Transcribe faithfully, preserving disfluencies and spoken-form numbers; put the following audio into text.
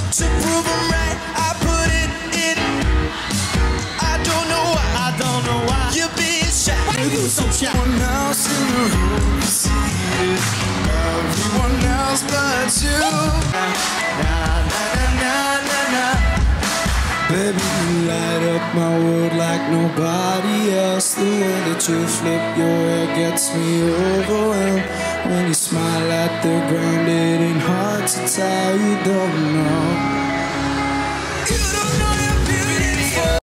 To prove I'm right, I put it in. I don't know why, I don't know why you're being shy. Maybe someone else in the room see it. Everyone else but you. Na na na na na na. Baby, you light up my world like nobody else. The way that you flip your hair gets me overwhelmed. When you smile at the ground, it ain't hard to tell you don't know.